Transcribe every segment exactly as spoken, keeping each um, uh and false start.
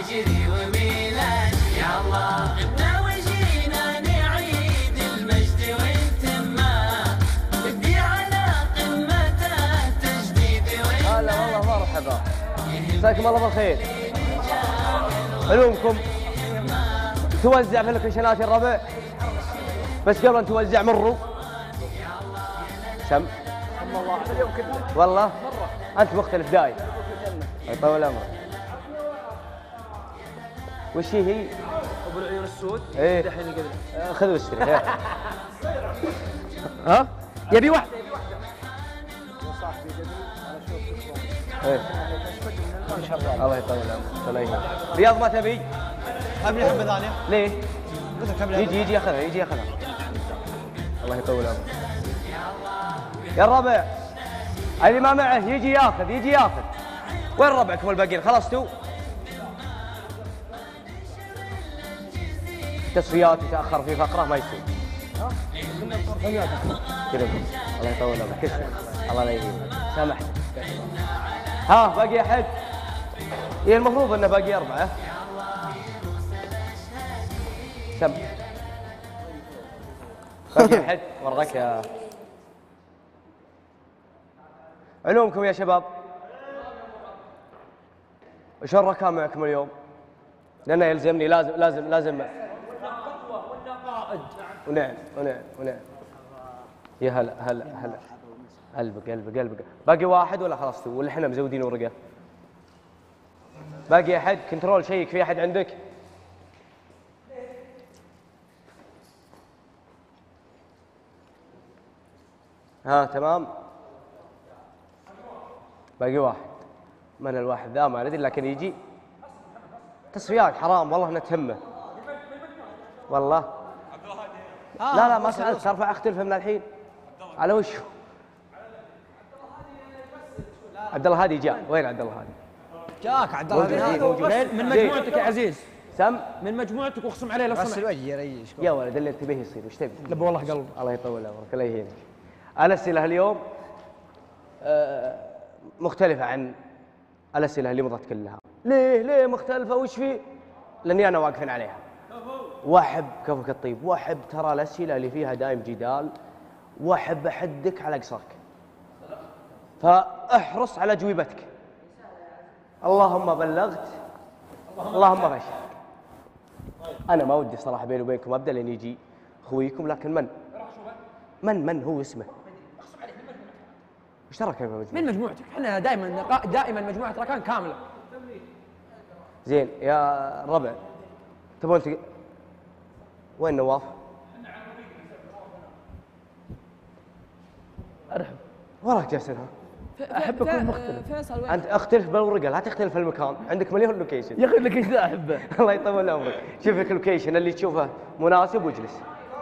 يجري وميلاد يا الله غبنا وجينا نعيد المجد والتمة بدي على قمة التجديد والنادي. هلا والله مرحبا، مساكم الله بالخير. علومكم توزع في اللوكيشنات يا الربع، بس قبل ان توزع مروا سم الله اليوم كله والله مرة. انت مختلف دايم يطول عمرك. وش هي؟ ابو العيون السود. ايه دحين القدر. خذ واشتري. ها؟ يبي واحده يبي واحده. صاحبي جميل انا اشوفك ايه الله يطول عمرك. الله يهديك. رياض ما تبي؟ حبني حبه ثانيه. ليه؟ قلت لك يجي يجي ياخذها يجي ياخذها. الله يطول عمرك. يا الربع اللي ما معه يجي ياخذ يجي ياخذ. وين ربعكم الباقيين؟ خلصتوا؟ تصفيات يتاخر في فقره ما يصير. كذا الله يطول عمرك. كسر الله لا يهينك. سامحت. ها باقي احد؟ هي المفروض انه باقي اربعه. سم باقي احد؟ ورك يا علومكم يا شباب. وش الركام معكم اليوم؟ لأنه يلزمني لازم لازم لازم ونعم ونعم ونعم. يا هلا هلا هلا قلبك قلبك قلبك. باقي واحد ولا خلصتوا ولا احنا مزودين ورقة؟ باقي أحد؟ كنترول شيك في أحد عندك؟ ها تمام؟ باقي واحد. من الواحد ذا ما ندري لكن يجي. تصفيات حرام والله انها تهمه. والله لا لا ما سألت ارفع اختلف من الحين. على وشه؟ عبد الله هادي جاء. وين عبد الله هادي؟ جاك عبد الله من, من مجموعتك يا عزيز. سم من مجموعتك واقسم عليه لو بس سمحت. الوجه يريش يا ولد اللي تبيه يصير. وش تبي؟ لب والله قلب. الله يطول عمرك الله يهينك. الاسئله اليوم آه مختلفه عن الاسئله اللي مضت كلها. ليه ليه مختلفه؟ وش في؟ لاني انا واقفين عليها. واحب كفك الطيب، واحب ترى الاسئله اللي فيها دايم جدال، واحب احدك على قصرك. فاحرص على اجوبتك. اللهم بلغت اللهم غشيت. انا ما ودي صراحه بيني وبينكم ابدا لين يجي اخويكم، لكن من من من هو اسمه؟ وش تراك من مجموعتك؟ احنا دائما دائما مجموعه ركان كامله. زين يا ربع تبون تق... وين نواف؟ ارحب. وراك جالسينها. احب اكون مختلف. فيصل وين؟ انت اختلف بالورقه لا تختلف في المكان. عندك مليون لوكيشن. يا اخي لك ايش ذا احبه. الله يطول عمرك. شوف لك اللوكيشن اللي تشوفه مناسب واجلس.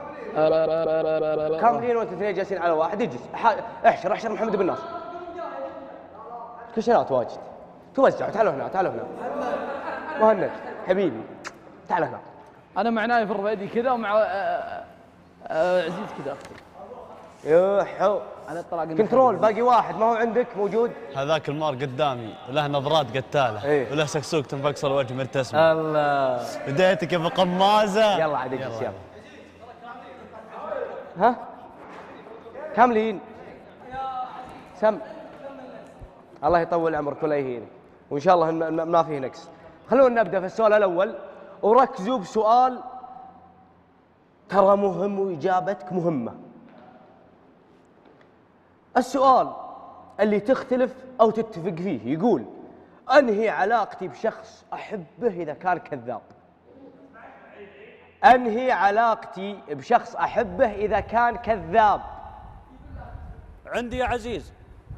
كاملين وانت اثنين جالسين على واحد. اجلس احشر احشر محمد بن ناصر. لوكيشنات واجد توزعوا. تعالوا هنا تعالوا هنا. مهند حبيبي تعال هنا. انا مع نايف الربيدي كذا ومع آه آه عزيز كذا اختي. يوحو على الطلاق. كنترول باقي واحد ما هو عندك موجود. هذاك المار قدامي له نظرات قتاله. ايه؟ وله سكسوك تنفقص الوجه مرتسم. الله بديتك يا ابو قمازه. يلا عاد اجلس يلا. ها كاملين سم. الله يطول عمرك ولا يهينك وان شاء الله ما فيه نقص. خلونا نبدا في السؤال الاول وركزوا بسؤال ترى مهم واجابتك مهمه. السؤال اللي تختلف او تتفق فيه يقول انهي علاقتي بشخص احبه اذا كان كذاب. انهي علاقتي بشخص احبه اذا كان كذاب. عندي يا عزيز.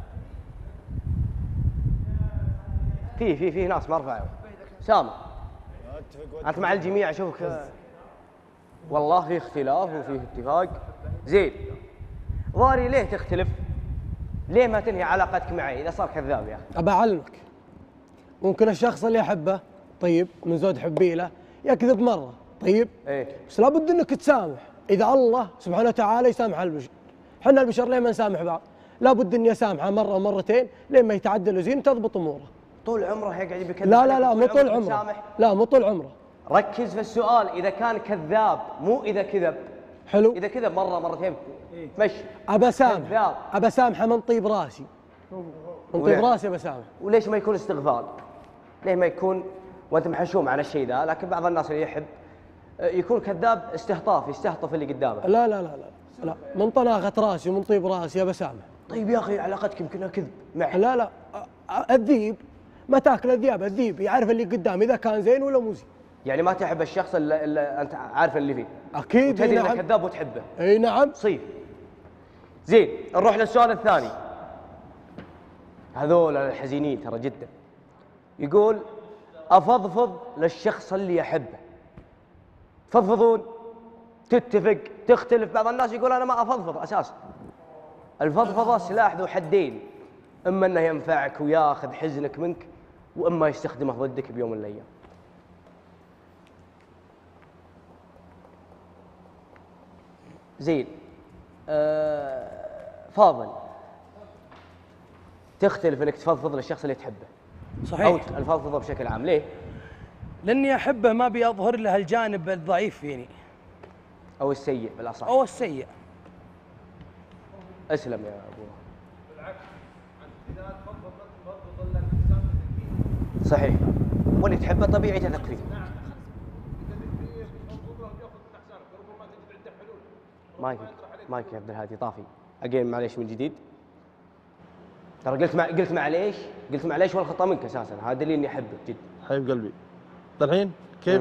في في في ناس ما رفعوا. سامع انت مع الجميع اشوفك. والله في اختلاف وفي اتفاق. زين ضاري ليه تختلف؟ ليه ما تنهي علاقتك معي اذا صار كذاب يا اخي؟ ابى اعلمك ممكن الشخص اللي احبه طيب من زود حبي له يكذب مره طيب ايه بس لابد انك تسامح. اذا الله سبحانه وتعالى يسامح البشر، احنا البشر ليه ما نسامح بعض؟ لابد اني اسامحه مره ومرتين لين ما يتعدل وزين تضبط اموره. طول عمره يقعد بيكذب لا لا لا عليك مو طول عمره عمره. مسامح؟ لا مو طول عمره. ركز في السؤال، اذا كان كذاب مو اذا كذب. حلو. اذا كذب مره مرتين مشي. ابى اسامح، كذاب. ابى اسامحه من طيب راسي، من طيب راسي بسامح. وليش ما يكون استغفال؟ ليه ما يكون وانت محشوم على الشيء ذا؟ لكن بعض الناس اللي يحب يكون كذاب استهطاف، يستهطف اللي قدامه. لا لا لا لا لا من طناخة راسي ومن طيب راسي ابى اسامح. طيب يا اخي علاقتك يمكن كذب معه. لا لا الذيب ما تاكل الذياب، الذيب يعرف اللي قدام اذا كان زين ولا مو زين. يعني ما تحب الشخص اللي, اللي انت عارف اللي فيه. اكيد. وتدري نعم. انه كذاب وتحبه. اي نعم. صيف. زين نروح للسؤال الثاني. هذول الحزينين ترى جدا. يقول افضفض للشخص اللي احبه. تفضفضون؟ تتفق؟ تختلف؟ بعض الناس يقول انا ما افضفض اساسا. الفضفضه سلاح ذو حدين، اما انه ينفعك وياخذ حزنك منك، واما يستخدمه ضدك بيوم من الايام. زين آه فاضل، تختلف انك تفضفض للشخص اللي تحبه صحيح، او الفضفضه بشكل عام، ليه؟ لاني احبه ما ابي اظهر له الجانب الضعيف فيني او السيء بالاصح. او السيء. اسلم يا ابو. بالعكس انت اذا تفضفض تفضفض لك انسان تثق فيه. صحيح، واللي تحبه طبيعي تثق فيه. نعم، تثق فيه تفضفض له وياخذ من حسابك، ربما تجد عنده حلول. مايك مايك يا عبد الهادي طافي. اجين معليش من جديد. ترى قلت مع قلت معليش، قلت معليش والخطا منك اساسا، هذا دليل اني احبك جدا. حبيب قلبي. الحين كيف؟ مم.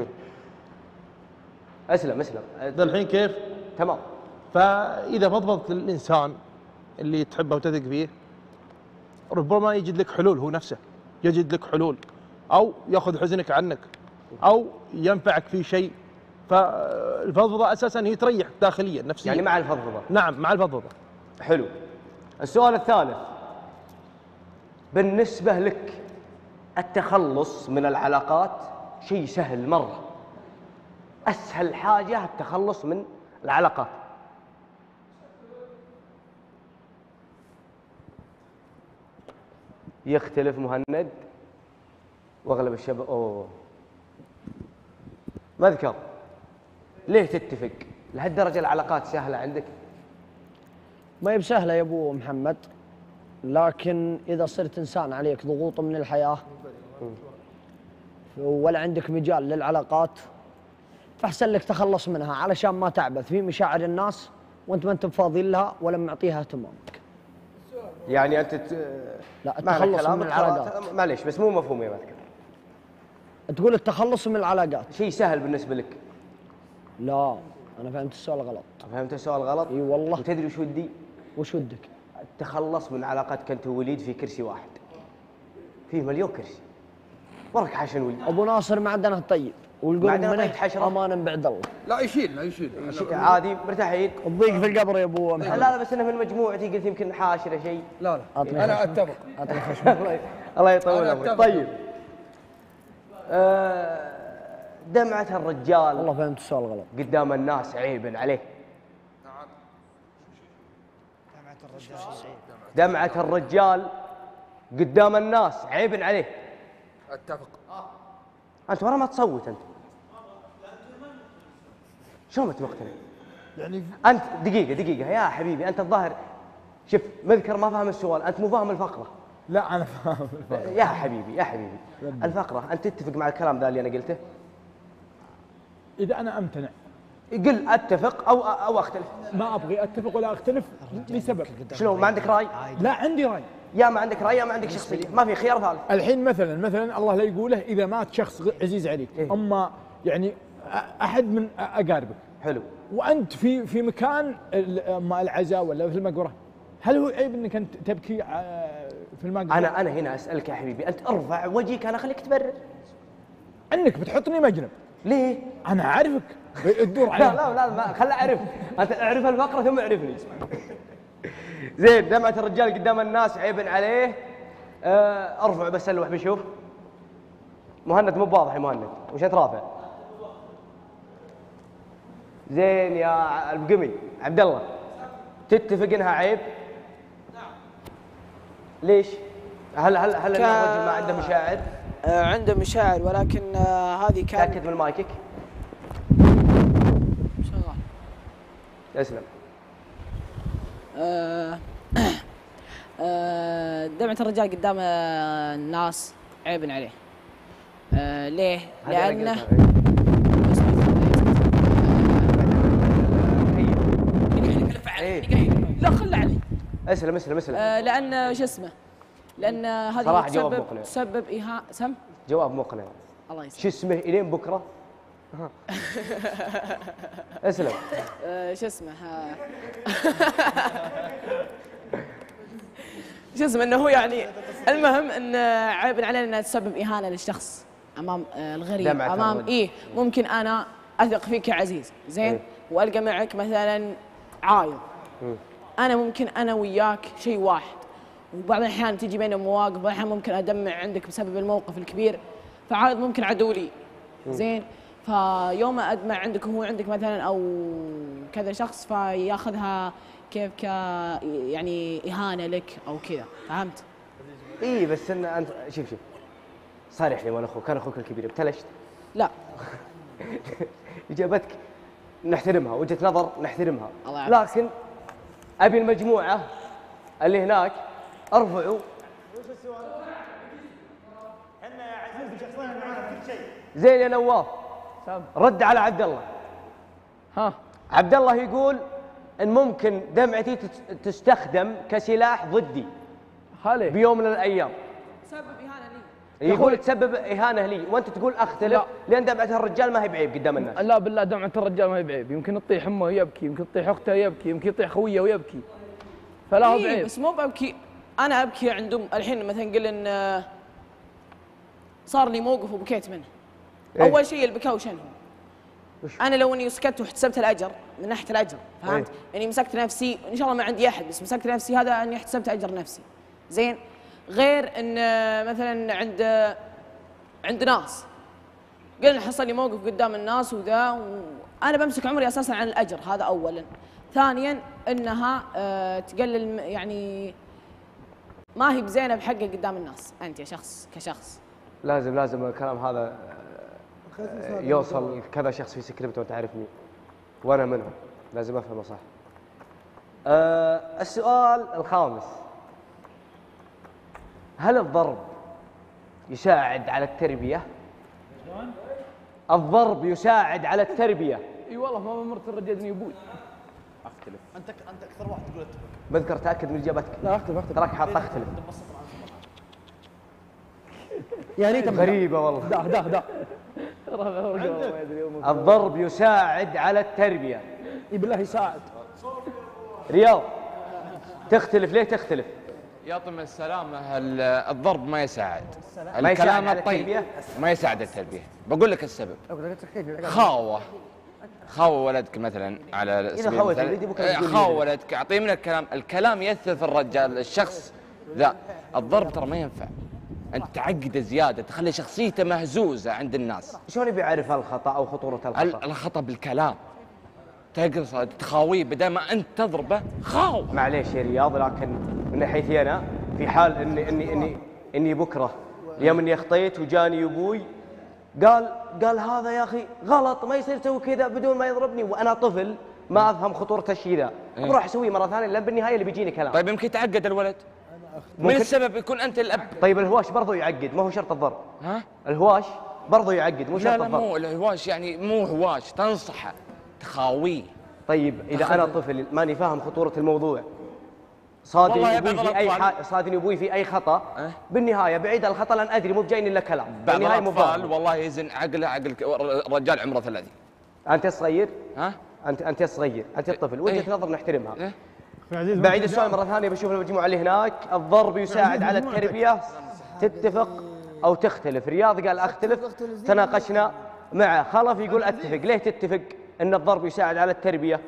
اسلم اسلم. الحين كيف؟ تمام. فاذا فضفضت للانسان اللي تحبه وتثق فيه، ربما يجد لك حلول، هو نفسه يجد لك حلول، او ياخذ حزنك عنك، او ينفعك في شيء. فالفضفضه اساسا هي تريح داخليا نفسيا. يعني مع الفضفضه. نعم مع الفضفضه. حلو. السؤال الثالث، بالنسبه لك التخلص من العلاقات شيء سهل مره. اسهل حاجه التخلص من العلاقات. يختلف مهند واغلب الشباب. اوه مذكر، ليه تتفق؟ لهالدرجه العلاقات سهله عندك؟ ما هي بسهله يا ابو محمد، لكن اذا صرت انسان عليك ضغوط من الحياه ولا عندك مجال للعلاقات، فاحسن لك تخلص منها علشان ما تعبث في مشاعر الناس وانت ما انت بفاضي لها ولا معطيها اهتمامك. يعني انت ت... لا التخلص من العلاقات. معليش بس مو مفهوم يا مذكر. تقول التخلص من العلاقات شيء سهل بالنسبه لك؟ لا انا فهمت السؤال غلط. فهمت السؤال غلط؟ اي والله. وتدري وش ودي؟ وش ودك؟ التخلص من علاقتك انت ووليد في كرسي واحد. فيه مليون كرسي. وراك حاشا وليد. ابو ناصر معدنه طيب والقلب منه امانا بعد الله. لا يشيل لا يشيل عادي مرتاحين. الضيق في القبر يا ابو محمد. لا لا بس انه من مجموعتي قلت يمكن حاشره شيء. لا لا انا اتفق. الله يطول عمرك. طيب آه دمعة الرجال والله فهمت السؤال غلط. قدام الناس عيب عليه. دمعة الرجال قدام الناس عيب عليه. اتفق. انت ورا ما تصوت انت. شلون انت مقتنع؟ يعني انت دقيقة دقيقة يا حبيبي، انت الظاهر شوف مذكر ما فاهم السؤال، انت مو فاهم الفقرة. لا انا فاهم الفقرة. يا حبيبي يا حبيبي الفقرة، انت تتفق مع الكلام ذا اللي انا قلته؟ اذا انا امتنع قل اتفق او او اختلف. ما ابغي اتفق ولا اختلف لسبب. شنو ما عندك راي؟ لا عندي راي. يا ما عندك راي يا ما عندك شخصيه، ما في خيار ثالث. الحين مثلا مثلا الله لا يقوله اذا مات شخص عزيز عليك، إيه؟ اما يعني احد من اقاربك، حلو، وانت في في مكان اما العزاء ولا في المقبره، هل هو عيب انك انت تبكي في المقبره؟ انا انا هنا اسالك يا حبيبي، انت ارفع وجهك انا خليك تبرر. انك بتحطني مجنب. ليه؟ انا عارفك تدور علي. لا لا لا ما خل اعرف، انت اعرف الفقره ثم اعرفني. زين دمعة الرجال قدام الناس عيب عليه. آه ارفع بس اللوح بشوف. مهند مو واضح يا مهند، وش انت رافع؟ زين يا البقمي عبد الله، تتفق انها عيب؟ نعم. ليش؟ هل هل هل ك... الرجل ما عنده مشاعر؟ آه عنده مشاعر، ولكن آه هذه كان تأكد من مايكك. شغال. اسلم. آه آه دمعة الرجال قدام آه الناس عيب عليه. آه ليه؟ لأنه لا خله علي. اسلم اسلم اسلم. آه لأن شو اسمه؟ لأن هذه تسبب تسبب إيهاء سم. جواب مقنع. الله يسلمك. شو اسمه الين بكره؟ اسلم. آه شو اسمه؟ شو اسمه انه هو يعني المهم ان عيب علينا انها تسبب اهانه للشخص امام آه الغريب، امام ايه ممكن انا اثق فيك يا عزيز زين إيه؟ والقى معك مثلا عايض. انا ممكن انا وياك شيء واحد، وبعض الاحيان تجي بيننا مواقف، بعض الاحيان ممكن ادمع عندك بسبب الموقف الكبير، فعايض ممكن عدو لي زين. فيوم ادمع عندك وهو عندك مثلا او كذا شخص فياخذها كيف ك يعني اهانه لك او كذا، فهمت؟ اي بس ان انت شوف شوف صارح لي وانا اخوك، كان اخوك الكبير ابتلشت؟ لا. اجابتك نحترمها، وجهه نظر نحترمها، الله لكن ابي المجموعه اللي هناك ارفعوا. وش السؤال؟ احنا يا عزيز شخصيا معانا كل شيء. زين يا نواف رد على عبد الله. ها عبد الله يقول ان ممكن دمعتي تستخدم كسلاح ضدي خالي بيوم من الايام. تسبب اهانه لي. يقول تسبب اهانه لي، وانت تقول اختلف لا. لان دمعه الرجال ما هي بعيب قدام الناس. لا بالله دمعه الرجال ما هي بعيب، يمكن تطيح امه ويبكي، يمكن تطيح اخته ويبكي، يمكن يطيح خويه ويبكي، فلا هو بعيب. بس مو ببكي، انا ابكي عندهم الحين مثلا قل ان صار لي موقف وبكيت منه. إيه؟ اول شيء البكاء شنو؟ انا لو اني سكت واحتسبت الاجر من ناحيه الاجر، فهمت؟ إيه؟ اني مسكت نفسي، ان شاء الله ما عندي احد بس مسكت نفسي، هذا اني احتسبت اجر نفسي. زين؟ غير ان مثلا عند عند ناس قلنا حصل لي موقف قدام الناس وذا، وانا بمسك عمري اساسا عن الاجر، هذا اولا. ثانيا انها أه تقلل يعني ما هي بزينه بحقك قدام الناس، انت يا شخص كشخص. لازم لازم الكلام هذا يوصل كذا شخص في سكريبت وانت عارفني وانا منهم، لازم افهمه صح. أه السؤال الخامس، هل الضرب يساعد على التربيه؟ الضرب يساعد على التربيه؟ اي والله ما مرت الرجال يا ابوي. اختلف. انت انت اكثر واحد تقول اتفق. بذكر تاكد من اجابتك. لا اختلف اختلف. تراك حاط اختلف. يعني غريبه والله. ده ده ده الضرب يساعد على التربيه. اي بالله يساعد. رياض تختلف، ليه تختلف؟ يعطيهم السلامة، الضرب ما يساعد. ما الكلام الطيب ما يساعد التربية. بقول لك السبب. خاوة خاوة ولدك مثلا على سبيل المثال، خاوة ولدك اعطيه من الكلام، الكلام يأثر في الرجال الشخص ذا. الضرب ترى ما ينفع، انت تعقده زياده، تخلي شخصيته مهزوزه عند الناس. شلون بيعرف الخطا او خطوره الخطا؟ الخطا بالكلام، تقرصه تخاويه بدل ما انت تضربه خاو. معليش يا رياض، لكن من ناحيتي انا في حال اني اني اني اني بكره يوم اني اخطيت وجاني ابوي قال قال هذا يا اخي غلط، ما يصير تسوي كذا بدون ما يضربني، وانا طفل ما افهم خطوره الشيء ذا، بروح اسويه مره ثانيه لان بالنهايه اللي بيجيني كلام. طيب يمكن يتعقد الولد. من السبب يكون انت الاب. طيب الهواش برضه يعقد، ما هو شرط الضرب. ها؟ الهواش برضه يعقد، مو شرط الضرب. لا لا مو الهواش، يعني مو هواش، تنصحه تخاويه. طيب اذا انا طفل ماني فاهم خطوره الموضوع، صادني ابوي في اي ح... صادني ابوي في اي خطا، أه؟ بالنهايه بعيد الخطا لان ادري مو بجايني الا كلام. بعض الاطفال والله يزن عقله عقل الرجال عمره ثلاثين. انت صغير؟ ها؟ انت انت صغير، انت الطفل، وجهه إيه؟ نظر نحترمها. إيه؟ بعيد السؤال مره ثانيه، بشوف المجموعه اللي هناك، الضرب يساعد على التربيه، تتفق او تختلف؟ رياض قال اختلف، تناقشنا معه. خلف يقول اتفق. ليه تتفق ان الضرب يساعد على التربيه؟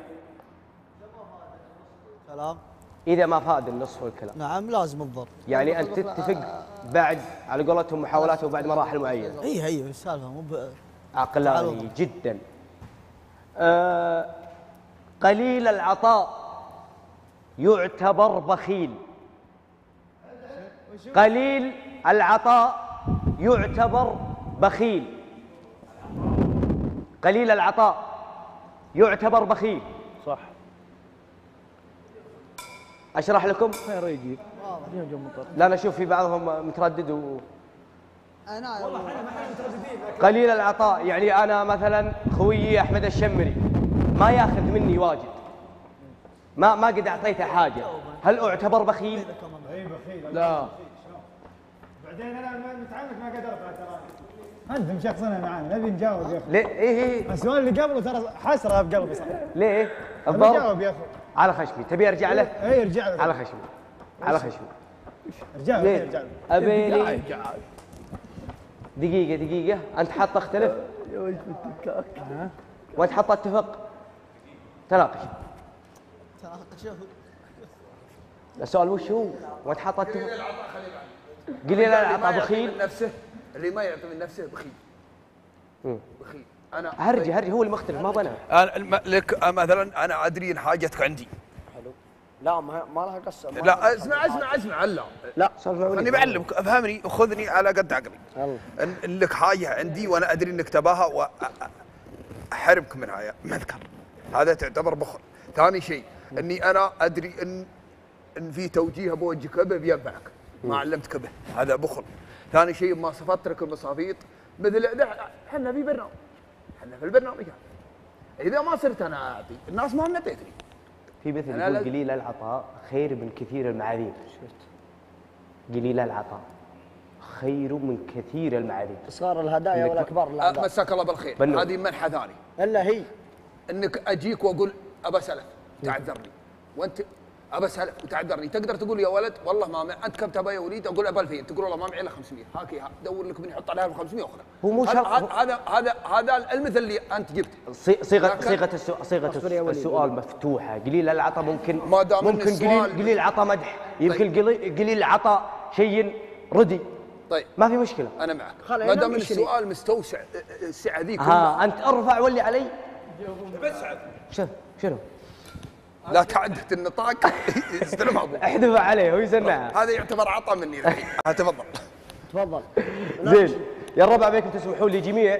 كلام اذا ما فاد النص والكلام. نعم لازم الضرب. يعني انت تتفق بعد على قولتهم محاولات وبعد مراحل معينه. اي هي السالفه مو عقلاني جدا. آه قليل العطاء يعتبر بخيل. قليل العطاء يعتبر بخيل. قليل العطاء يعتبر بخيل. صح. أشرح لكم؟ خير يجيب. لا أنا أشوف في بعضهم متردد و... انا والله احنا ما احنا مترددين. قليل العطاء يعني أنا مثلا خويي أحمد الشمري ما ياخذ مني واجد، ما ما قد أعطيته حاجة، هل أعتبر بخيل؟ اي بخيل. لا. بعدين انا متعمد ما قدرت ترى. انت مشخصنها معانا نبي نجاوب يا اخي. ليه؟ إيه إيه. السؤال اللي قبله ترى حسره بقلبي صح. ليه؟ الضرب. نجاوب يا اخي. على خشمي، تبي أرجع له؟ اي ارجع له. على خشمي. على خشمي. ارجع له ارجع له. أبي لي دقيقة دقيقة، أنت حاط اختلف؟ يا وش بالتكاك. وأنت حاط اتفق؟ تناقش. تناقشوا. السؤال وش هو؟ وأنت حاط اتفق؟ قليل العطاء بخيل. نفسه اللي ما يعطي من نفسه بخيل. بخيل. انا هرجي هرجي هو المختلف ما بنا. انا الم- لك مثلا انا ادري ان حاجتك عندي. حلو. لا ما ما لها قصه. لا اسمع اسمع اسمع لا لا خليني بعلمك افهمني وخذني على قد عقلي. يلا. ان إن لك حاجه عندي وانا ادري انك تباها واحرمك منها يا مذكر، هذا تعتبر بخل. ثاني شيء اني انا ادري ان ان في توجيه بوجهك به بينفعك ما علمتك به، هذا بخل. ثاني شيء ما صفت لك المصافيط مثل احنا في برنامج، احنا في البرنامج هذا اذا ما صرت انا اعطي الناس ما نطيتني. في مثل يقول قليل العطاء خير من كثير المعاذير. قليل العطاء خير من كثير المعاذير. صغار الهدايا والاكبر الاعداء. مساك الله بالخير. هذه منحه ثانيه الا هي انك اجيك واقول ابى سلف تعذرني وانت ابى سلف وتعذرني، تقدر تقول يا ولد والله ما معي انت كم تبى يا وليد، اقول ابى ألفين، تقول والله ما معي الا خمسمية، هاكي دور لك من يحط عليها ال خمسمية واخذها. هو مو شرط. هذا هذا هذا المثل اللي انت جبته. صيغه صيغه السؤال صيغه السؤال مفتوحه. قليل العطاء ممكن ما دام ممكن قليل قليل العطاء مدح، يمكن قليل قليل العطاء شيء ردي. طيب ما في مشكله. انا معك ما دام السؤال مستوسع السعه ذيك. ها انت ارفع ولي علي. بس شنو شنو؟ لا تعدت النطاق يستلم ابوك. احذف عليه ويسمعها. هذا يعتبر عطاء مني الحين. تفضل. تفضل. زين يا الربع بيكم تسمحوا لي جميع.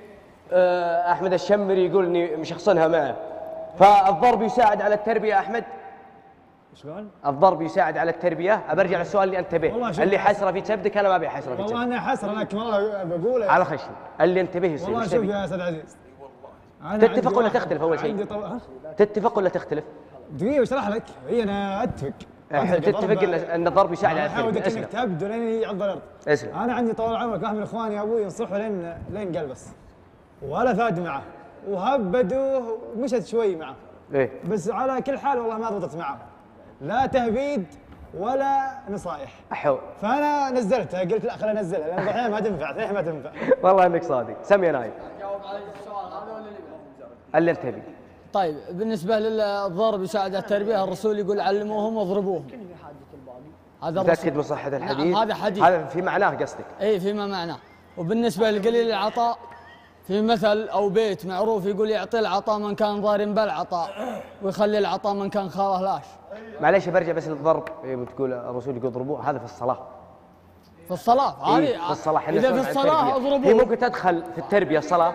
احمد الشمري يقول اني مشخصنها معه، فالضرب يساعد على التربيه. احمد شلون؟ الضرب يساعد على التربيه. ابرجع للسؤال اللي انت به، اللي حسره في كبدك انا ما ابي حسره في كبدك. والله انا حسره لكن والله بقوله على خشم اللي انت به يصير. والله شوف يا استاذ عزيز، تتفق ولا تختلف اول شيء؟ طو... تتفق ولا تختلف؟ دقيقه اشرح لك. هي انا اتفق تتفق ان ان الضرب يساعد على التربيه. حاول انك تبدو لين يعض الارض. اسلم. انا عندي طول عمرك واحد من اخواني ابوي ينصحه لين لين قلبس ولا فاد معه وهبدوه ومشت شوي معه. ايه بس على كل حال والله ما ضبطت معه، لا تهبيد ولا نصائح. احو فانا نزلتها، قلت لا خليني انزلها لان الحين ما تنفع، الحين ما تنفع. والله انك صادق. سم يا نايف. جاوب على السؤال هذا ولا اللي اللي انت به. طيب بالنسبه للضرب يساعد على التربيه، الرسول يقول علموهم واضربوهم. هذا متاكد من صحه الحديث؟ نعم هذا حديث. هذا في معناه قصدك؟ اي فيما معناه. وبالنسبه لقليل العطاء في مثل او بيت معروف يقول يعطي العطاء من كان ضارب بالعطاء ويخلي العطاء من كان خاله لاش. معليش برجع بس للضرب. بتقول الرسول يقول اضربوه، هذا في الصلاه. في الصلاه هذه إيه في الصلاه. اذا في الصلاه اضربوه. هي ممكن تدخل في التربيه الصلاه.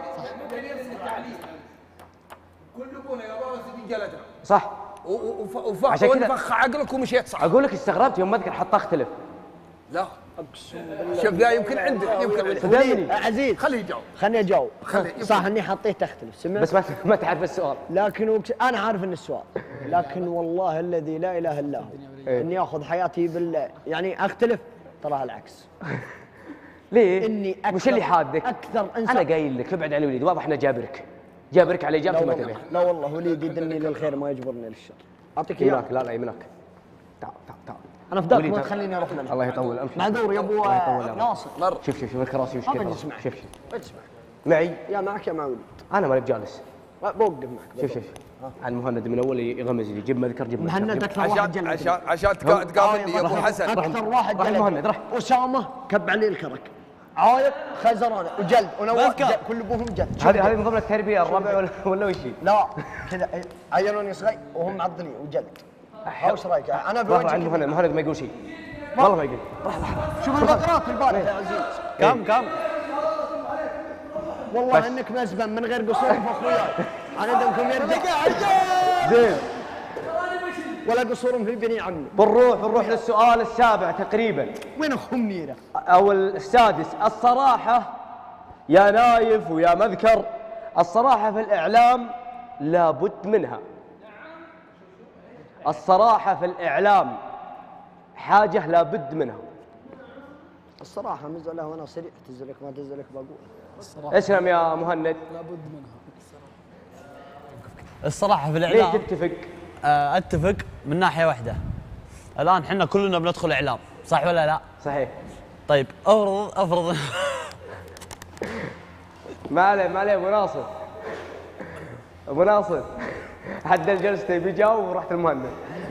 كل ابونا يا بابا سيدي جلدنا. صح. وفخ ونفخ عقلك ومشيت صح. اقول لك استغربت يوم ما اذكر حط اختلف. لا اقسم بالله. شوف ذا يمكن عندك يمكن عندك. عزيز خليه يجاوب. خليني اجاوب. صح اني حطيت اختلف سمعت. بس ما ما تعرف السؤال. لكن وكس... انا عارف ان السؤال، لكن والله الذي لا اله الا هو اني اخذ حياتي بال يعني اختلف تراها العكس. ليه؟ اني أكثر وش اللي حادك؟ اكثر انسان. انا قايل لك ابعد عن الوليد، واضح انه جابرك. جابرك على اجابتي ما تبيها. لا والله وليد يدلني للخير ما يجبرني للشر. اعطيك اياه. لا لا يمناك. تعال تعال تعال. انا فداك ما تخليني اروح منها. الله يطول امشي. مع دور يا ابو ناصر. شوف شوف شوف الكراسي وش كذا. شوف شوف اسمع. معي؟ يا معك يا مع وليد. انا ماني بجالس. بوقف معك. شوف شوف عن مهند من اول يغمز لي جيب مذكر جيب مهند اكثر واحد جلد. عشان عشان تقابلني يا ابو حسن. اكثر واحد جلد. مهند راح. اسامه كب علي الكرك. عايق خزرانه وجلد ونواف كل ابوهم جلد. هذه هذه من ضمن التربيه الربع ولا ولا وش هي؟ لا كذا عينوني صغير وهم معضلين وجلد. وش رايك؟ انا بوجهك. عن مهند مهند ما يقول شيء. والله ما يقل. شوف البقرات البارحة يا عزيز. كم كم؟ والله بس. انك مزبن من غير قصور فاخوياي. انا دمكم يرجع. زين. ولا قصور في بني عمي. بنروح بنروح للسؤال السابع تقريبا. وين اخو منيره؟ او السادس. الصراحة يا نايف ويا مذكر، الصراحة في الإعلام لابد منها. الصراحة في الإعلام حاجة لابد منها. الصراحة مزله وانا صريح، تزلك ما تزلك بقول. اسلم يا مهند. لابد منها. الصراحة في ليه الإعلام تتفق؟ آه، أتفق من ناحية واحدة. الآن احنا كلنا بندخل إعلام، صح ولا لا؟ صحيح. طيب افرض افرض ما عليه ما عليه ابو ناصر. ابو ناصر حد الجلسة بيجاوب ورحت المهند.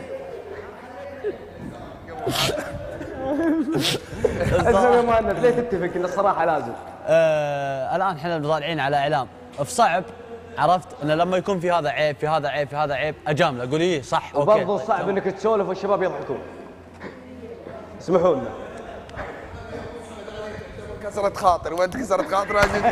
اسلم يا مهند، ليه تتفق ان الصراحة لازم؟ آه الآن احنا طالعين على إعلام، فصعب عرفت ان لما يكون في هذا عيب في هذا عيب في هذا عيب اجامله اقول ايه صح اوكي. وبرضه صعب انك تسولف والشباب يضحكون. اسمحوا لنا. كسرت خاطر وانت كسرت خاطر عزيز.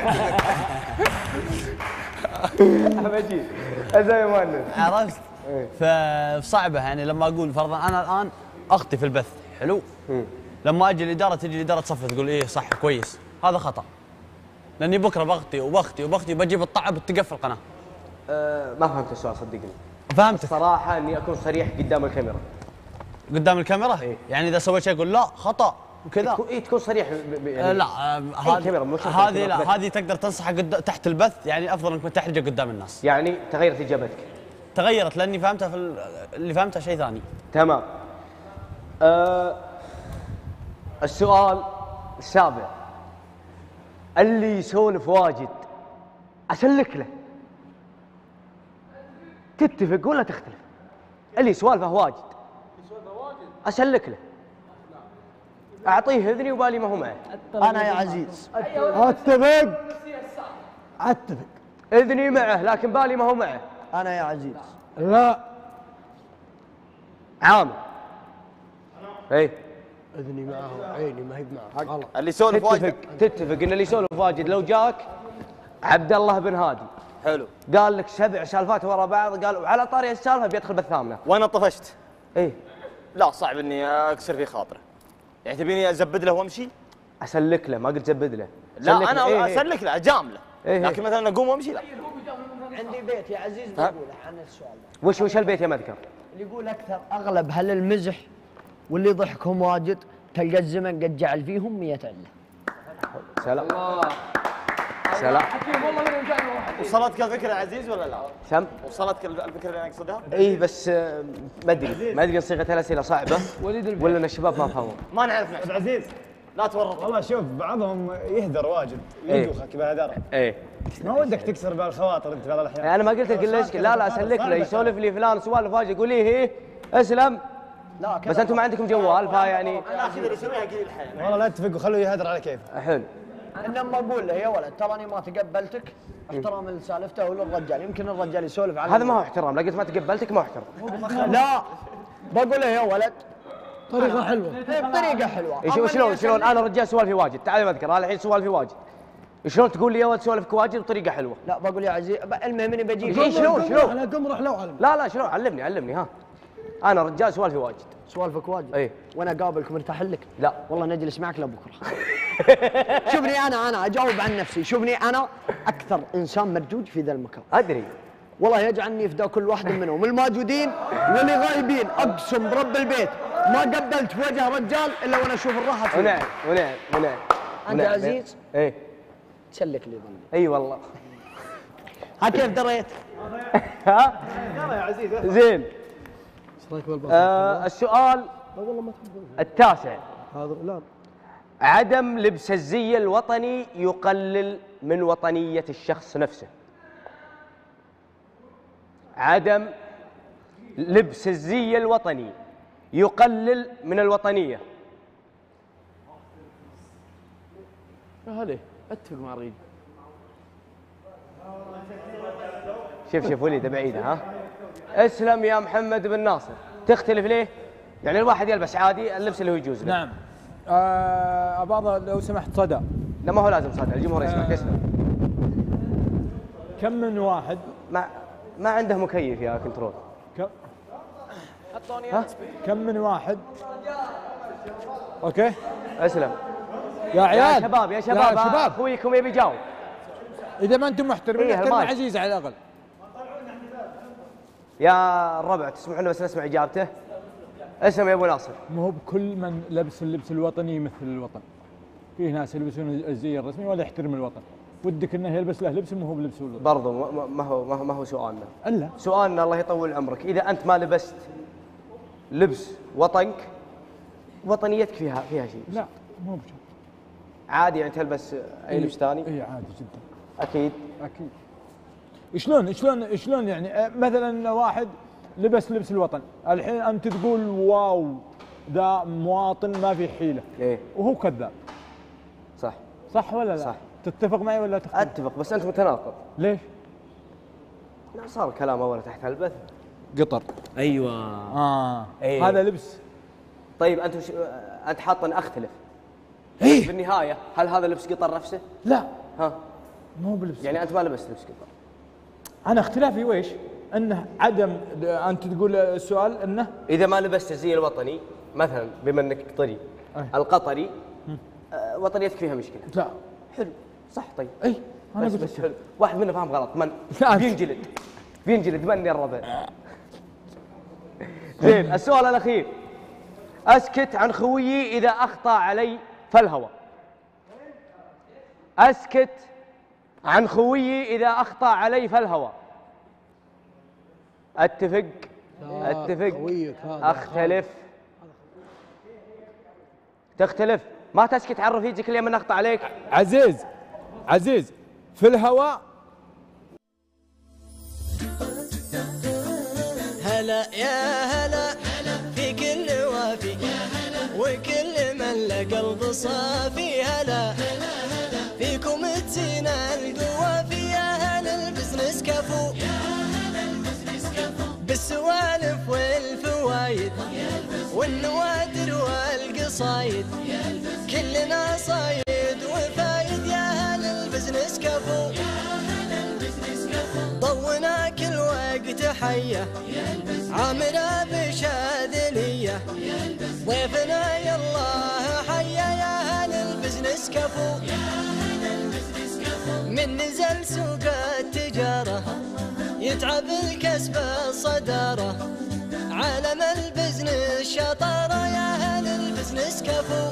مجيد. اسلم يا مهند. عرفت؟ فصعبه يعني لما اقول فرضا انا الان اخطي في البث حلو؟ لما اجي الاداره تجي الاداره تصفي تقول ايه صح كويس، هذا خطا. لاني بكره بغطي وبختي وبختي بجيب الطعب بتقفل القناه. أه ما فهمت السؤال صدقني. فهمت الصراحة اني اكون صريح قدام الكاميرا. قدام الكاميرا؟ إيه؟ يعني اذا سويت شيء اقول لا خطا وكذا. اي تكون صريح ب... ب... يعني لا هذه هذه لا هذه تقدر تنصحها قد... تحت البث، يعني افضل انك ما تحرجه قدام الناس. يعني تغيرت اجابتك؟ تغيرت لاني فهمتها في ال... اللي فهمتها شيء ثاني. تمام. أه السؤال السابع. اللي يسولف واجد اسلك له. تتفق ولا تختلف؟ اللي سوالفه واجد اسلك له. اعطيه اذني وبالي ما هو معه. انا يا عزيز اتفق اتفق اذني معه لكن بالي ما هو معه. انا يا عزيز لا عامر. اي اذني معه وعيني ما هي معه غلط. اللي يسولف واجد تتفق ان اللي يسولف واجد لو جاك عبد الله بن هادي حلو قال لك سبع سالفات ورا بعض قال وعلى طاري السالفه بيدخل بالثامنه وانا طفشت ايه لا صعب اني اكسر في خاطره. يعني تبيني ازبد له وامشي؟ اسلك له ما قلت زبد له. لا انا إيه اسلك له اجامله إيه لكن مثلا اقوم وامشي لا. عندي بيت يا عزيز بقوله عن السؤال ده. وش وش البيت يا مذكر؟ اللي يقول اكثر اغلب هل المزح واللي ضحكهم واجد تلقى الزمن قد جعل فيهم مية عله. سلام سلام. وصلتك الفكره يا عزيز ولا لا؟ سم وصلتك الفكره اللي انا اقصدها؟ اي بس ما ادري ما ادري صيغه الاسئله صعبه ولا ان الشباب ما فهموا. ما نعرف نحن. عزيز لا تورط. والله شوف بعضهم يهدر واجد يدوخك بهدره. ايه ما ودك تكسر بالخواطر انت في بعض الاحيان. انا ما قلت لك الا لا لا اسلك له يسولف لي فلان سوالف واجد يقول لي ايه اسلم. لا بس انتم ما عندكم جوال فيعني انا اخي اللي يسويها قليل الحين. والله لا تتفقوا خلوه يهدر على كيفه. حلو. انما اقول له يا ولد تراني ما تقبلتك احترام لسالفته وللرجال. يمكن الرجال يسولف على هذا ما هو احترام. لا قلت ما تقبلتك ما هو احترام. لا بقول له يا ولد طريقة حلوة بطريقة حلوة. إيه شلون شلون انا رجال سوالفي واجد. تعال ما اذكر انا الحين سوالفي واجد. شلون تقول لي يا ولد سوالفك واجد بطريقة حلوة؟ لا بقول يا عزيز المهم اني بجيب. إيه شلون شلون؟ انا قم روح لو علم. لا لا شلون علمني علمني ها. انا رجال سوالفي واجد. سوالفك واجد؟ ايه وانا اقابلك مرتاح لك؟ لا والله نجلس معك لبكره. شوفني انا انا اجاوب عن نفسي. شوفني انا اكثر انسان مرجوج في ذا المكان. ادري والله يجعلني فدا كل واحد منهم الموجودين واللي غايبين. اقسم برب البيت ما قبلت وجه رجال الا وانا اشوف الراحه فيه. ونعم ونعم ونعم. انت عزيز ايه تسلك لي ظني. اي والله. ها كيف دريت؟ ها يلا يا عزيز زين. ايش رايك بالبصل؟ آه السؤال والله ما تحبون التاسع. هذا لا عدم لبس الزي الوطني يقلل من وطنية الشخص نفسه. عدم لبس الزي الوطني يقلل من الوطنية. هلا اتفق مع الرجل. شوف شوف وليد بعيدة ها. اسلم يا محمد بن ناصر. تختلف ليه؟ يعني الواحد يلبس عادي اللبس اللي هو يجوز له. نعم. آه أبغى لو سمحت صدى. لا ما هو لازم صدى، الجمهور يسمع. تسلم. كم من واحد ما ما عنده مكيف يا كنترول. كم حطوني كم من واحد. اوكي اسلم يا عيال. يا شباب يا شباب يا شباب اخويكم يبي يجاوب. اذا ما انتم محترمين إيه احترموا عزيز على الاقل. يا الربع تسمعون بس نسمع اجابته. اسلم يا ابو ناصر. ما هو بكل من لبس اللبس الوطني يمثل الوطن. فيه ناس يلبسون الزي الرسمي ولا يحترم الوطن. ودك انه يلبس له لبس ما هو بلبس الوطن. برضو ما هو ما هو ما هو سؤالنا. الا سؤالنا الله يطول عمرك، اذا انت ما لبست لبس وطنك وطنيتك فيها فيها شيء. لا مو بشرط. عادي يعني تلبس اي لبس ثاني؟ اي عادي جدا. اكيد اكيد. شلون شلون شلون يعني مثلا واحد لبس لبس الوطن، الحين انت تقول واو ذا مواطن ما في حيله. ايه وهو كذاب. صح صح ولا لا؟ صح. تتفق معي ولا تختلف؟ اتفق بس انت متناقض. ليش؟ لا صار كلام اول تحت البث. قطر. ايوه اه أيه. هذا لبس. طيب انت وش... انت حاط ان اختلف. ايه بالنهايه هل هذا لبس قطر نفسه؟ لا ها مو بلبس. يعني انت ما لبست لبس قطر. انا اختلافي ويش؟ انه عدم انت تقول السؤال انه اذا ما لبست الزي الوطني مثلا بما انك قطري أي. القطري آه وطنيتك فيها مشكله. لا حلو صح طيب. اي انا بس, قلت بس حلو. واحد منا فاهم غلط من بينجلد بينجلد مني الربع. زين السؤال الاخير. اسكت عن خويي اذا اخطا علي فالهوى. اسكت عن خويي اذا اخطا علي فالهوى. اتفق اتفق اختلف تختلف. ما تسكت عن رفيجك اللي من اخطا عليك. عزيز عزيز في الهواء. هلا يا هلا في كل وافي وكل من له قلب صافي. هلا فيكم تزينا القوافي يا هلا البزنس كفو بالسوالف والفوايد والنوادر والقصايد كلنا صايد وفايد يا هلا البزنس كفو. ضونا كل وقت حيه عامرة بشاذليه ضيفنا يالله حيا يا هلا البزنس كفو. من نزل سوق التجاره يتعب الكسب الصدارة عالم البزنس شطارة يا هلا البزنس كفو.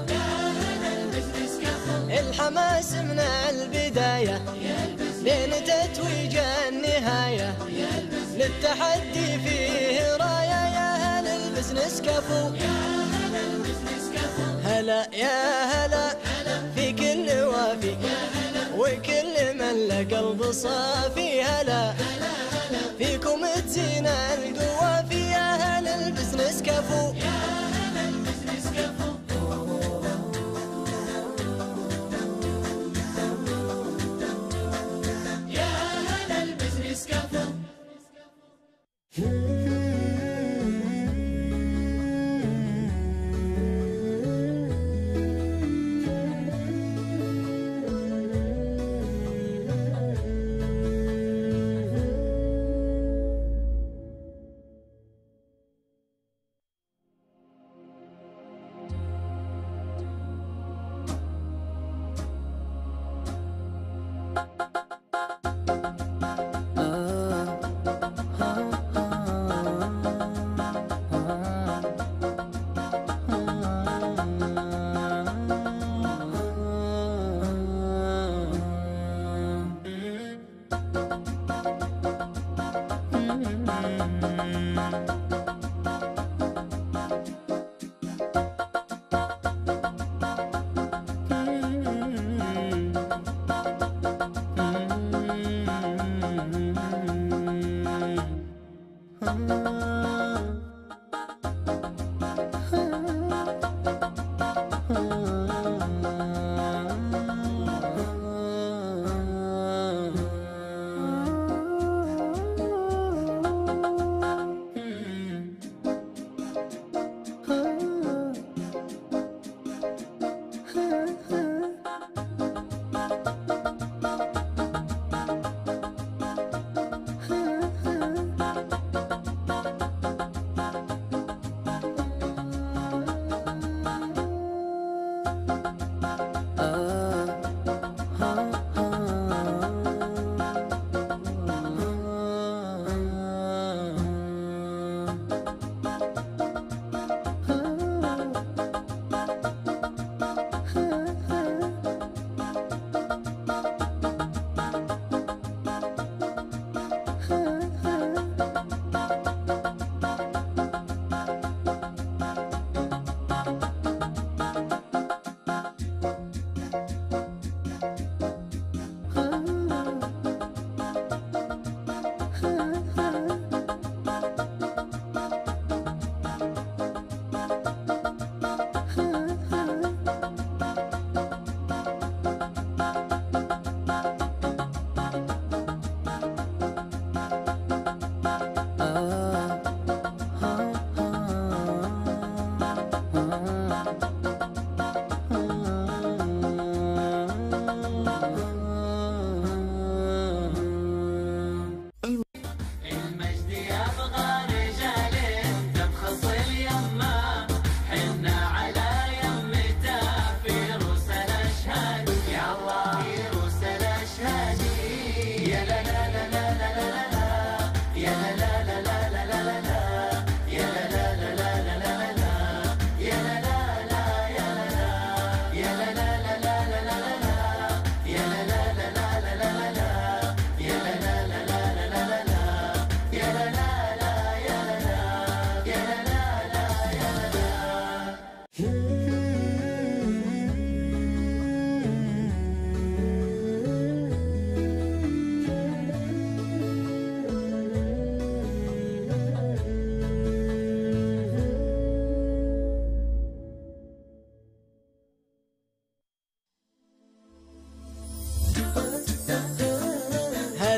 الحماس من البداية لين تتويج النهاية للتحدي فيه راية يا هلا البزنس كفو. هلا يا هلا في كل وافي وكل من له قلب صافي. هلا فيكم تزينا القوافي يا هلا البزنس كفو. يا هلا البزنس كفو.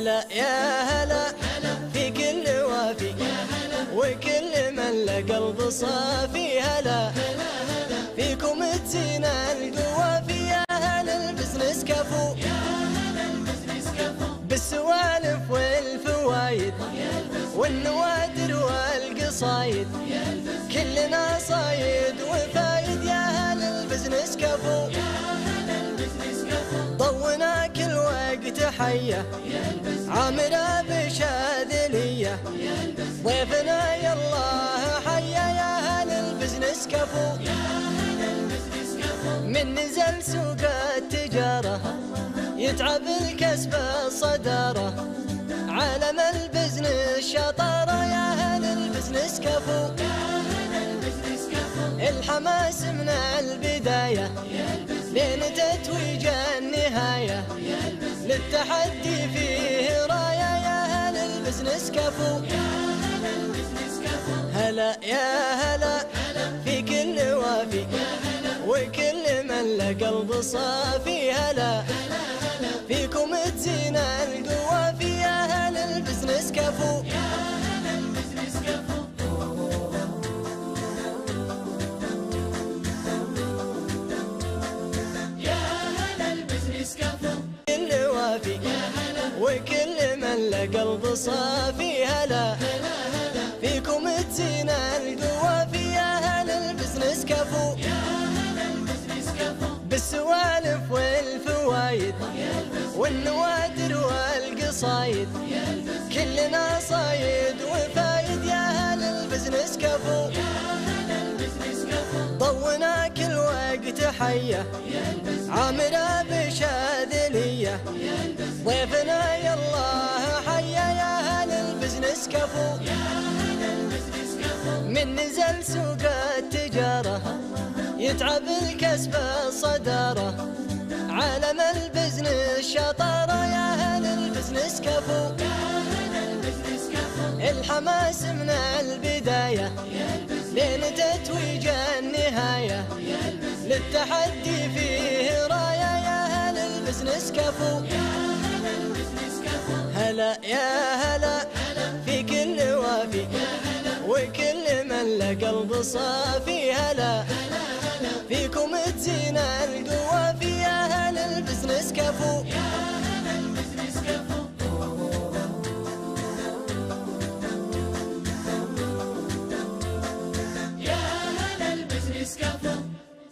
هلا يا هلا في كل وافي وكل من له قلب صافي. هلا فيكم تزينا القوافي يا هل البزنس كفو بالسوالف والفوايد والنوادر والقصايد كلنا صايد وفايد يا هل البزنس كفو. ضونا كل وقت حيه عامره بشاذليه ضيفنا يالله حيا يا هل البزنس كفو. من نزل سوق التجاره يتعب الكسب الصداره عالم البزنس شطاره يا هل البزنس كفو. الحماس من البدايه لين تتويج النهايه للتحدي فيه رايه يا هل البزنس كفو. هلا يا هلا في كل وافي وكل من له قلب صافي. هلا فيكم تزينا القوافي يا هل البزنس كفو. كل وافي وكل من له قلب صافي. هلا فيكم تزينا القوافي يا هل البزنس كفو بالسوالف والفوايد والنوادر والقصايد كلنا صايد وفايد يا هل البزنس كفو. ضونا كل وقت حيه عامره بشاذليه ضيفنا يالله حيا يا هل البزنس كفو. من نزل سوق التجاره يتعب الكسب الصداره عالم البزنس شطاره يا هل البزنس كفو. الحماس من البدايه لين تتويج النهايه للتحدي فيه رايه يا هل البزنس كفو. هلا يا هلا في كل وافي وكل من له قلب صافي. هلا فيكم تزينا القوافي يا هل البزنس كفو. يا هل البزنس كفو.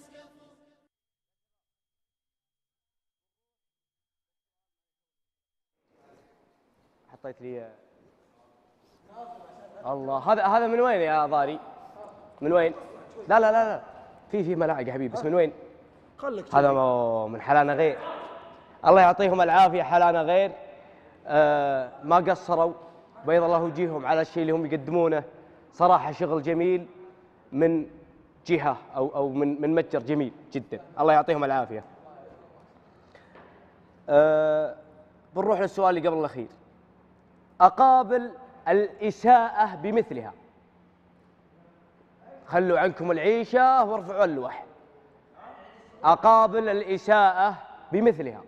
حطيت لي الله. هذا هذا من وين يا ضاري؟ من وين؟ لا لا لا لا في في ملاعق يا حبيبي بس من وين؟ هذا من حلانا غير. الله يعطيهم العافيه حلانا غير. آه ما قصروا بيض الله وجيههم على الشيء اللي هم يقدمونه. صراحه شغل جميل من جهه او او من من متجر جميل جدا. الله يعطيهم العافيه. آه بنروح للسؤال اللي قبل الاخير. اقابل الاساءه بمثلها. خلوا عنكم العيشه وارفعوا اللوح. اقابل الاساءه بمثلها.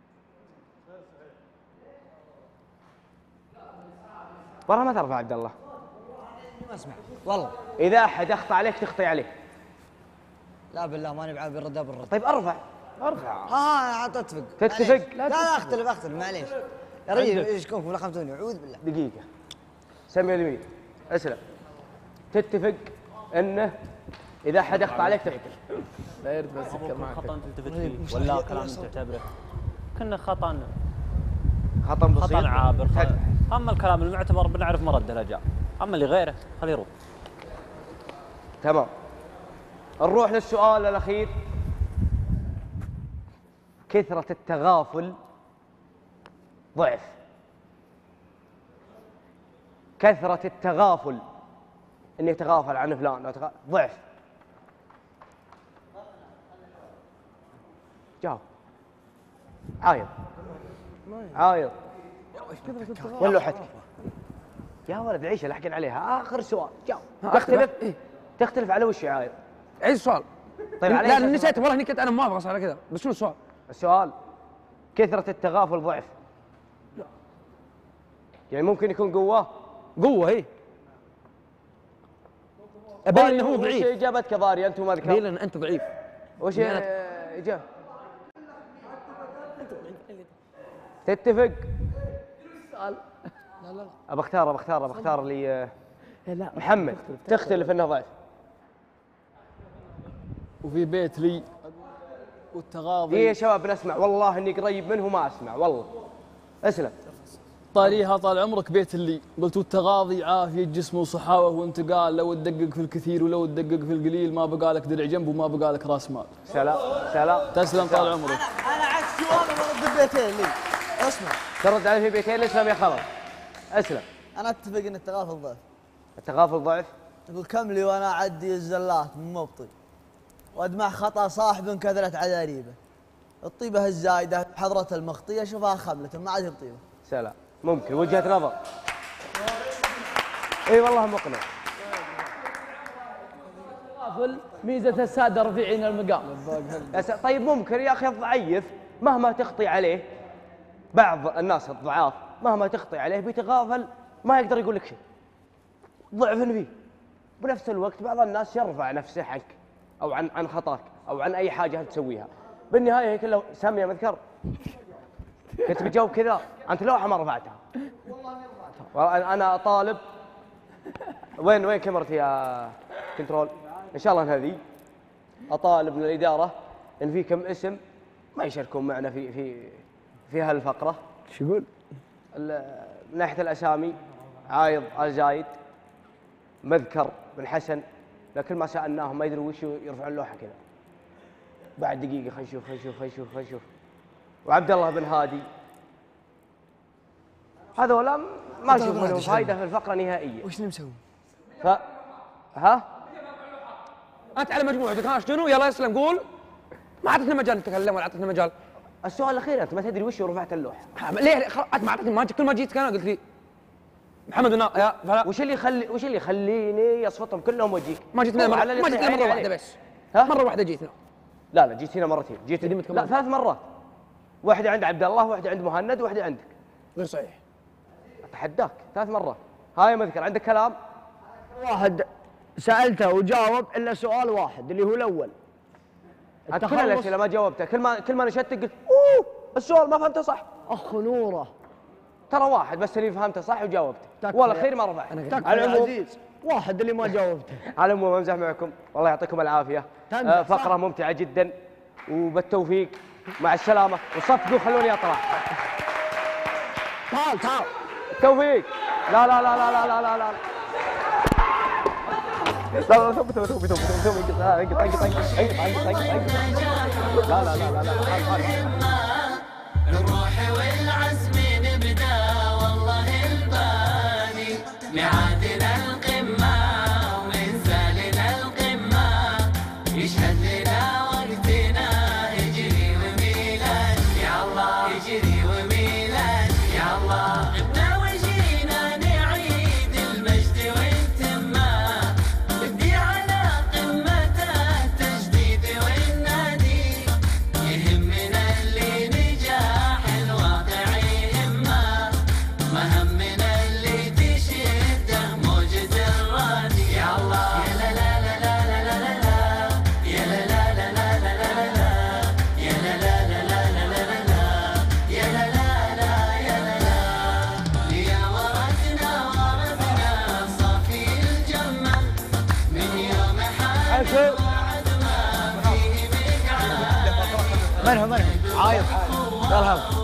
برا ما ترفع عبد الله. ما اسمع والله. اذا احد اخطا عليك تخطي عليه. لا بالله ماني بعاد بالرد بالرد. طيب ارفع ارفع. ها اتفق. تتفق؟ لا لا اختلف اختلف معليش. يا رجل ايش كونكم لخمتوني اعوذ بالله. دقيقه. سمي اليمين. اسلم. تتفق انه اذا احد اخطا عليك تقتل. لا يرد بس يذكر معك خطا تلتفت فيه ولا كلام تعتبره كنا خطا خطا بسيط خطا عابر. اما الكلام المعتبر بنعرف مرده الاجال. اما اللي غيره خليه يروح. تمام. نروح للسؤال الاخير. كثرة التغافل ضعف. كثرة التغافل اني اتغافل عن فلان ضعف. جاوب. عايض. عايض. وين لوحتك؟ يا ولد عيشه لحقين عليها. اخر سؤال جاوب. تختلف تختلف على وش عايض؟ عيد السؤال. طيب لا نسيت والله اني كنت انا موافق على كذا بس شنو السؤال؟ السؤال كثرة التغافل ضعف. يعني ممكن يكون قوه قوه هي ابين انه هو ضعيف. وش اجابتك ضاري انت وما ذكرت؟ لان انت ضعيف. وش اجابه؟ تتفق؟ سؤال لا لا لا ابى اختار ابى اختار ابى اختار لي لا محمد. تختلف انه ضعيف. وفي بيت لي والتغاضي. ايه يا شباب نسمع، والله اني قريب منه ما اسمع والله. اسلم. طاليها طال عمرك بيت اللي قلت التغاضي عافية جسم وصحاوة وانتقال، لو تدقق في الكثير ولو تدقق في القليل ما بقى لك درع جنب وما بقى لك راس مال. سلام سلام. تسلم طال عمرك. انا عكس جوابي برد ببيتين لي. اسمع. ترد عليه في بيتين. اسلم يا خلف. اسلم. انا اتفق ان التغافل ضعف. التغافل ضعف؟ يقول كم لي وانا اعدي الزلات من مبطي وادمع خطا صاحب كثرة عذاريبه. الطيبه الزايده بحضره المخطيه اشوفها خبله ما عاد بطيبه. سلام. ممكن وجهة نظر. اي والله مقنع. التغافل ميزة السادة رفيعين المقام. طيب ممكن يا اخي الضعيف مهما تخطي عليه، بعض الناس الضعاف مهما تخطي عليه بيتغافل ما يقدر يقول لك شيء. ضعف فيه. بنفس الوقت بعض الناس يرفع نفسه عنك او عن عن خطاك او عن اي حاجه انت تسويها. بالنهايه هي كلها ساميه مذكر. كنت بتجاوب كذا، انت لوحه ما رفعتها. والله انا طالب. وين وين كاميرتي يا كنترول؟ ان شاء الله هذه. اطالب من الاداره ان في كم اسم ما يشاركون معنا في في في هالفقره. شو يقول؟ من ناحيه الاسامي عايض الزايد، مذكر بن حسن، لكن ما سالناهم ما يدروا وش يرفعون اللوحه كذا. بعد دقيقه خلينا نشوف خلينا نشوف خلينا نشوف خلينا نشوف. وعبد الله بن هادي. هذولا ما اشوف منهم فائده في الفقره نهائيا. وش نسوي؟ ف ها؟ انت على مجموعتك ها شنو؟ يلا اسلم قول. ما اعطتنا مجال نتكلم ولا اعطتنا مجال. السؤال الاخير انت ما تدري وش رفعت اللوحه. ليه انت ما اعطتني ما كل ما جيت انا قلت لي محمد بن يا فلا. وش اللي يخلي وش اللي يخليني يصفطهم كلهم واجيك؟ ما جيت مرة ما جيت مره واحده بس. ها؟ مره واحده جيتنا. لا لا جيت هنا مرتين. جيت لا ثلاث مرات. واحده عند عبد الله، واحده عند مهند، واحده عندك. غير صحيح. اتحداك ثلاث مرات. هاي مذكر عندك كلام؟ واحد سالته وجاوب الا سؤال واحد اللي هو الاول. انت كل الاسئله ما جاوبتها، كل ما كل ما نشدت قلت اوه السؤال ما فهمته صح. اخ نوره. ترى واحد بس اللي فهمته صح وجاوبته، والاخير ما رفعت. على العموم واحد اللي ما جاوبته. على العموم امزح معكم، والله يعطيكم العافيه. آه فقره ممتعه جدا وبالتوفيق. مع السلامه وصفقوا خلوني اطلع. تعال تعال. التوفيق. لا لا لا لا لا لا لا لا لا لا ثوب ثوب ثوب ثوب ثوب انقطع انقطع انقطع انقطع انقطع لا لا لا لا الروح والعزم نبدا والله الباني ميعادنا القمة ومنزلنا القمة يشهد لنا وقتنا هجري وميلاد يا الله هجري وميلاد يا الله غبنا وجينا نعيد المجد والتمة بدي على قمته التجديد والنادي يهمنا اللي نجاح الواقع يهمه ما همنا اللي تشده موجة الرادي يا الله يا لا لا لا لا لا لا لا يا لا لا لا لا لا لا لا يا لا لا لا لا لا لا لا يا لا لا لا يا لا لا يا ورثنا ورثنا صافي الجمة من يوم حال وعد ما فيه مقعد من هو من هو؟ عايض. يلا